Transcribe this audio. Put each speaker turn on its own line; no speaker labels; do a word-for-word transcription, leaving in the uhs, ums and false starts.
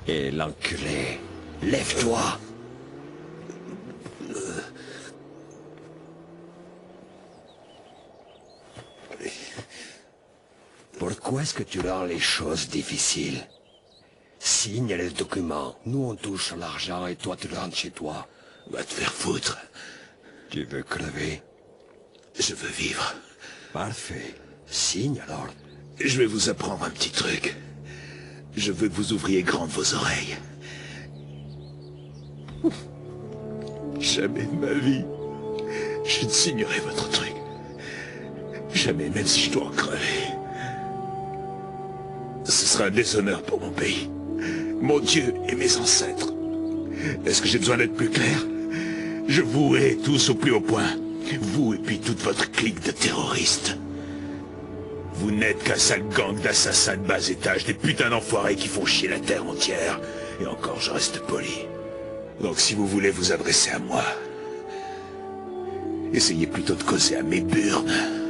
Et l'enculé, lève-toi. Pourquoi est-ce que tu rends les choses difficiles? Signe les documents. Nous on touche l'argent et toi tu rentres chez toi.
Va te faire foutre.
Tu veux crever?
Je veux vivre.
Parfait. Signe alors.
Je vais vous apprendre un petit truc. Je veux que vous ouvriez grandes vos oreilles. Jamais de ma vie, je ne signerai votre truc. Jamais, même si je dois en crever. Ce sera un déshonneur pour mon pays, mon Dieu et mes ancêtres. Est-ce que j'ai besoin d'être plus clair? Je vous hais tous au plus haut point. Vous et puis toute votre clique de terroristes. Vous n'êtes qu'un sale gang d'assassins de bas étage, des putains d'enfoirés qui font chier la terre entière. Et encore, je reste poli. Donc si vous voulez vous adresser à moi, essayez plutôt de causer à mes burnes.